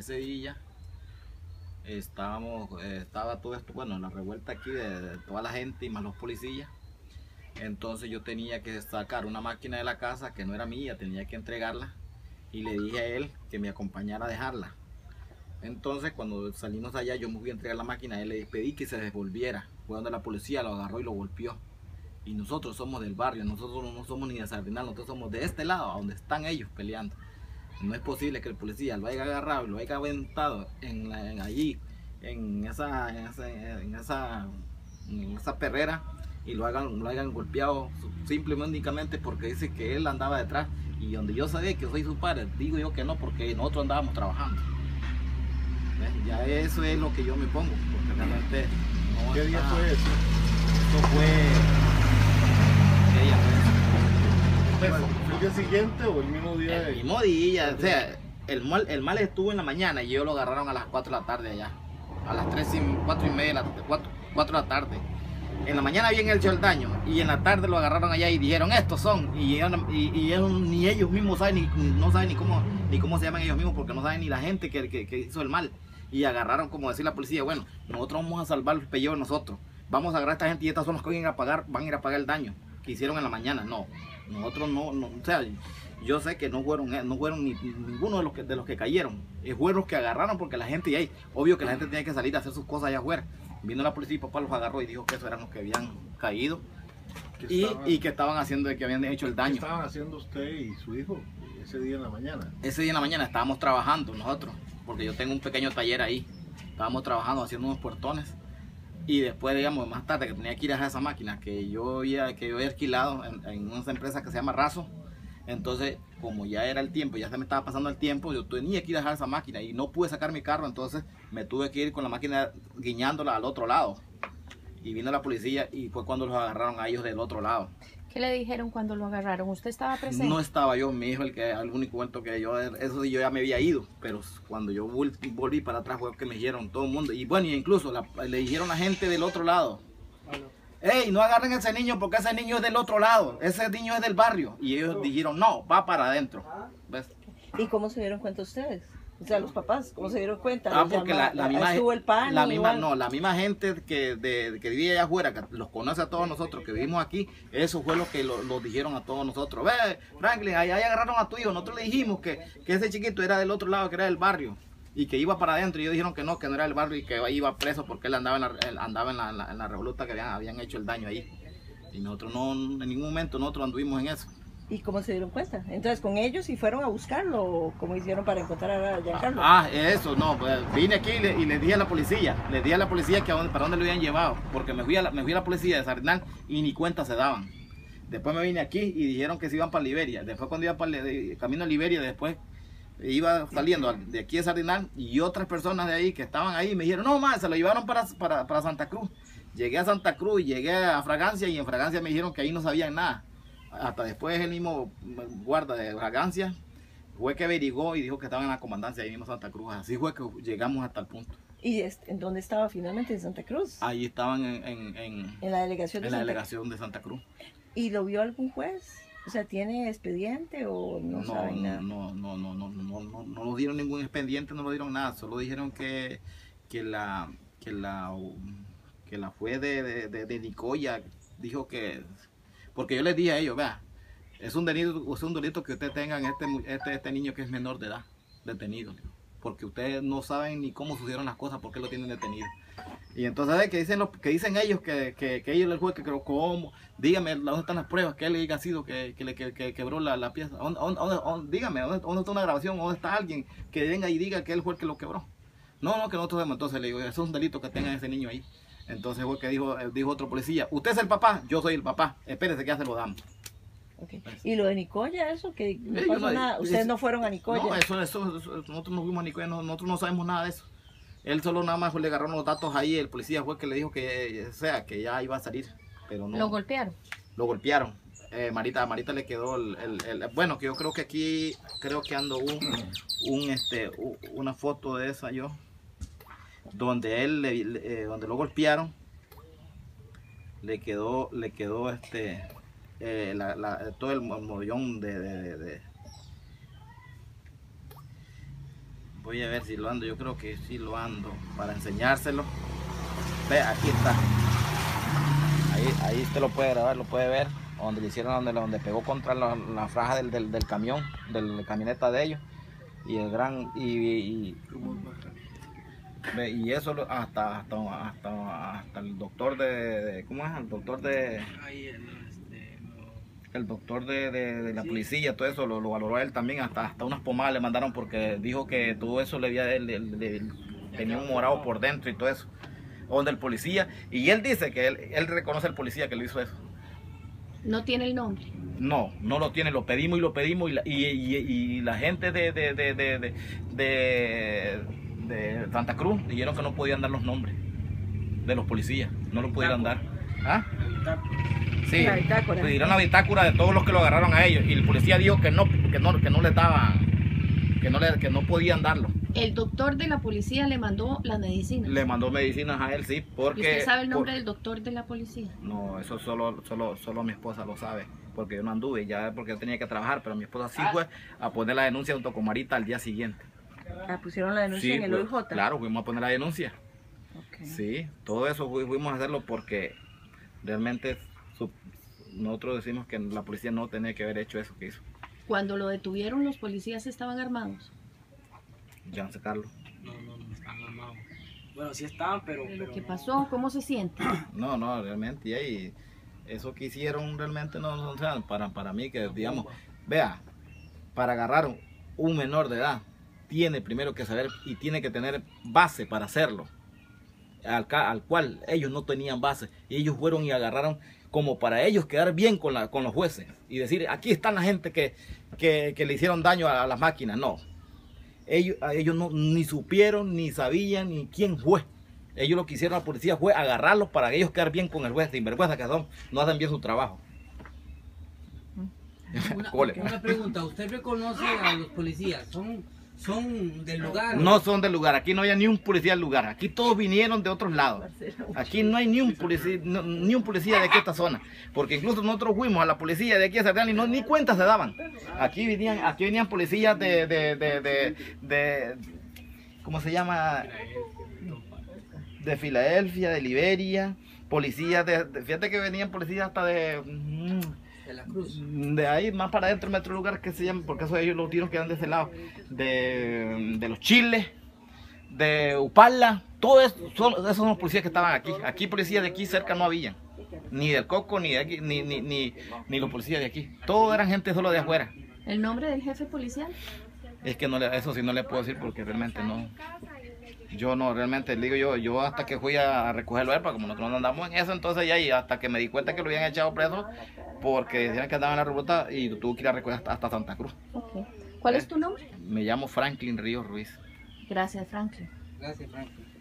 ese día estaba todo esto, bueno, la revuelta aquí de toda la gente y más los policías. Entonces yo tenía que sacar una máquina de la casa que no era mía, tenía que entregarla y le dije a él que me acompañara a dejarla. Entonces cuando salimos allá yo me fui a entregar la máquina, él le pedí que se devolviera. Fue donde la policía lo agarró y lo golpeó. Y nosotros somos del barrio, nosotros no somos ni de Sardinal, nosotros somos de este lado, a donde están ellos peleando. No es posible que el policía lo haya agarrado y lo haya aventado allí, en esa perrera, y lo hayan golpeado simplemente únicamente porque dice que él andaba detrás, y donde yo sabía que soy su padre, digo yo que no, porque nosotros andábamos trabajando. ¿Ves? Ya eso es lo que yo me pongo, porque realmente no. ¿Qué día fue eso? Esto fue... ¿Qué día fue eso? ¿Fue el día siguiente o el mismo día? El mismo día, o sea, el mal estuvo en la mañana y ellos lo agarraron a las 4 de la tarde allá. A las 4 y media, 4 de la tarde. En la mañana habían hecho el daño y en la tarde lo agarraron allá y dijeron, estos son. Y ni ellos mismos saben, no saben ni cómo se llaman ellos mismos, porque no saben ni la gente que hizo el mal. Y agarraron, como decir la policía, bueno, nosotros vamos a salvar el pellejo de nosotros. Vamos a agarrar a esta gente y estas son las que van a ir a pagar el daño que hicieron en la mañana. No, nosotros no, o sea, yo sé que no fueron ninguno de los que cayeron. Fueron los que agarraron, porque la gente, y ahí, obvio que la gente tenía que salir a hacer sus cosas allá afuera. Vino la policía y papá los agarró y dijo que esos eran los que habían caído y que estaban haciendo, que habían hecho el daño. ¿Qué estaban haciendo usted y su hijo ese día en la mañana? Ese día en la mañana estábamos trabajando nosotros, porque yo tengo un pequeño taller ahí. Estábamos trabajando, haciendo unos puertones. Y después, digamos, más tarde, que tenía que ir a dejar esa máquina que yo había alquilado en una empresa que se llama Razo. Entonces, como ya era el tiempo, ya se me estaba pasando el tiempo, yo tenía que ir a dejar esa máquina y no pude sacar mi carro, entonces me tuve que ir con la máquina guiñándola al otro lado. Y vino la policía y fue cuando los agarraron a ellos del otro lado. ¿Qué le dijeron cuando lo agarraron? ¿Usted estaba presente? No estaba yo, mi hijo, el único cuento que yo, eso sí, yo ya me había ido, pero cuando yo volví para atrás fue que me dijeron todo el mundo, y bueno, incluso le dijeron a la gente del otro lado, hey, no agarren a ese niño porque ese niño es del otro lado, ese niño es del barrio, y ellos dijeron, no, va para adentro. ¿Ves? ¿Y cómo se dieron cuenta ustedes? O sea, los papás, ¿cómo se dieron cuenta? Porque la misma, estuvo el pan, la misma gente que vive allá afuera, que los conoce a todos nosotros, que vivimos aquí, eso fue lo que lo dijeron a todos nosotros. Ve, Franklin, ahí agarraron a tu hijo, nosotros le dijimos que ese chiquito era del otro lado, que era del barrio, y que iba para adentro, y ellos dijeron que no era del barrio, y que iba preso porque él andaba en la revoluta que habían hecho el daño ahí. Y nosotros no, en ningún momento nosotros anduvimos en eso. ¿Y cómo se dieron cuenta? Entonces, ¿con ellos y fueron a buscarlo? ¿O cómo hicieron para encontrar a Giancarlo? Eso, no, pues vine aquí y le dije a la policía, que para dónde lo habían llevado, porque me fui a la policía de Sardinal y ni cuenta se daban. Después me vine aquí y dijeron que se iban para Liberia. Después cuando iba para camino a Liberia, después iba saliendo de aquí de Sardinal, y otras personas de ahí que estaban ahí me dijeron, no más, se lo llevaron para Santa Cruz. Llegué a Santa Cruz y llegué a Fragancia, y en Fragancia me dijeron que ahí no sabían nada. Hasta después el mismo guarda de Fragancia fue que averiguó y dijo que estaban en la comandancia ahí mismo en Santa Cruz. Así fue que llegamos hasta el punto. ¿Y en dónde estaba finalmente? ¿En Santa Cruz? Ahí estaban en la delegación de Santa Cruz. ¿Y lo vio algún juez? O sea, ¿tiene expediente o no saben nada? No nos dieron ningún expediente, no lo dieron nada. Solo dijeron que la juez de Nicoya dijo que... Porque yo les dije a ellos, vea, es un delito que ustedes tengan este niño que es menor de edad, detenido. Porque ustedes no saben ni cómo sucedieron las cosas, por qué lo tienen detenido. Y entonces, ¿sabes? Que dicen ellos que ellos, el juez, que creo, ¿cómo? Dígame, ¿dónde están las pruebas? Que él haya sido que quebró la pieza. Dígame, ¿dónde está una grabación? ¿Dónde está alguien que venga y diga que él fue el que lo quebró? No, que nosotros vemos. Entonces le digo, eso es un delito que tengan ese niño ahí. Entonces fue que dijo otro policía, usted es el papá, yo soy el papá, espérese que ya se lo damos. Okay. ¿Y lo de Nicoya, eso? Que no pasó nada. ¿Ustedes no fueron a Nicoya? No, eso, nosotros no fuimos a Nicoya, nosotros no sabemos nada de eso. Él solo nada más le agarró los datos ahí, el policía fue que le dijo que ya iba a salir, pero no. ¿Lo golpearon? Lo golpearon. Marita le quedó bueno, que yo creo que aquí, ando una foto de esa yo, donde donde lo golpearon, le quedó todo el mogollón Voy a ver si lo ando, yo creo que sí lo ando para enseñárselo. Ve, aquí está. Ahí usted lo puede grabar, lo puede ver. Donde le hicieron, donde pegó contra la franja del camión, de la camioneta de ellos. Y el gran. Y eso hasta el doctor ¿cómo es? El doctor el doctor de la policía, todo eso lo valoró él también, hasta unas pomadas le mandaron porque dijo que todo eso tenía un morado por dentro y todo eso. Donde el policía, y él dice que él reconoce al policía que lo hizo eso. ¿No tiene el nombre? No lo tiene, lo pedimos y la gente de Santa Cruz dijeron que no podían dar los nombres de los policías, no lo pudieran dar. ¿Ah? Sí, pidieron la bitácora de todos los que lo agarraron a ellos y el policía dijo que no les daban, que no podían darlo. El doctor de la policía le mandó las medicinas. Le mandó medicinas a él, sí, porque... ¿Y usted sabe el nombre del doctor de la policía? No, eso solo mi esposa lo sabe, porque yo no anduve, ya porque yo tenía que trabajar, pero mi esposa sí fue a poner la denuncia junto con Marita al día siguiente. ¿Pusieron la denuncia Sí, en el OIJ? Claro, fuimos a poner la denuncia. Okay. Sí, todo eso fuimos a hacerlo porque realmente nosotros decimos que la policía no tenía que haber hecho eso que hizo. Cuando lo detuvieron, ¿los policías estaban armados? Ya sacarlo. No están armados. Bueno, sí estaban, pero ¿Qué pasó? ¿Cómo se siente? No, realmente, y ahí, eso que hicieron realmente no, o sea, para mí que, digamos, vea, para agarrar un menor de edad, tiene primero que saber y tiene que tener base para hacerlo, al cual ellos no tenían base, y ellos fueron y agarraron como para ellos quedar bien con los jueces, y decir, aquí están la gente que le hicieron daño a las máquinas. No, ellos ni supieron, ni sabían, ni quién fue. Ellos lo que hicieron la policía fue agarrarlos para ellos quedar bien con el juez, sinvergüenza que son, no hacen bien su trabajo. Una pregunta, ¿usted reconoce a los policías? ¿Son del lugar? No son del lugar, aquí no hay ni un policía del lugar, aquí todos vinieron de otros lados. Aquí no hay ni un policía de aquí esta zona, porque incluso nosotros fuimos a la policía de aquí a Cerdán y ni cuenta se daban. Aquí venían policías de ¿cómo se llama? De Filadelfia, de Liberia, policías fíjate que venían policías hasta de la Cruz. De ahí más para adentro, en otro lugar que se llama, porque eso ellos los tiros quedan de ese lado, de los Chiles, de Upala, todos esos son los policías que estaban aquí. Aquí policías de aquí cerca no había, ni del Coco, ni de aquí, ni los policías de aquí, todos eran gente solo de afuera. ¿El nombre del jefe policial? Es que eso sí no le puedo decir porque realmente no. Yo no, realmente, digo yo hasta que fui a recogerlo a él, como nosotros no andamos en eso, entonces ya, y hasta que me di cuenta que lo habían echado preso, porque decían que andaba en la ruta y tuve que ir a recoger hasta Santa Cruz. Okay. ¿Cuál es tu nombre? Me llamo Franklin Ríos Ruiz. Gracias, Franklin. Gracias, Franklin.